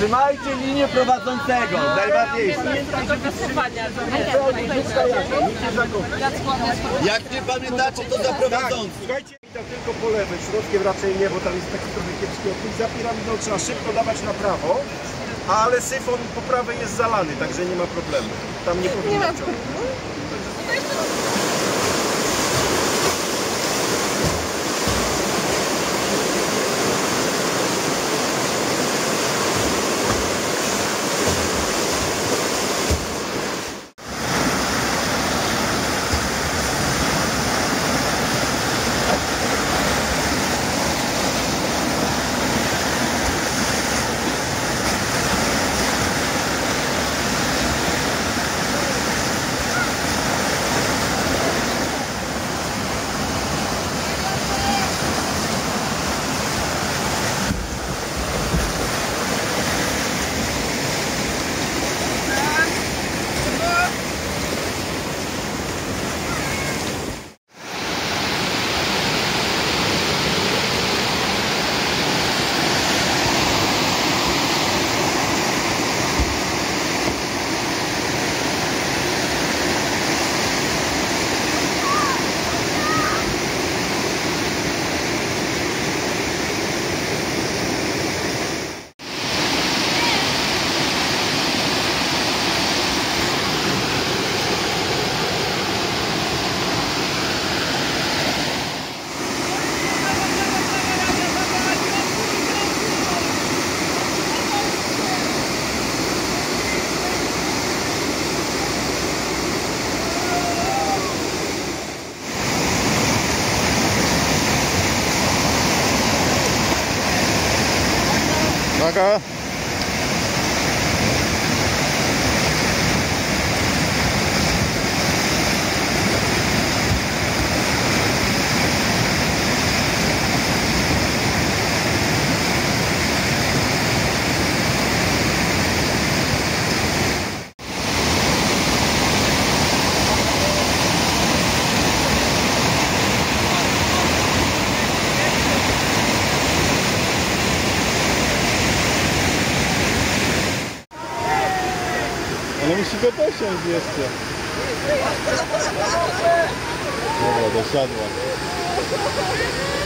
Trzymajcie linię prowadzącego, najważniejsze. Jak nie pamiętacie, to za prowadzący. Słuchajcie, tam tylko po lewej, środkiem raczej nie, bo tam jest taki trochę kiepski odpływ. Za piramidą trzeba szybko dawać na prawo, ale syfon po prawej jest zalany, także nie ma problemu. Tam nie powinno ciągnąć. Uwaga! Ale musi go dosiąść jeszcze. Dobra, dosiadła.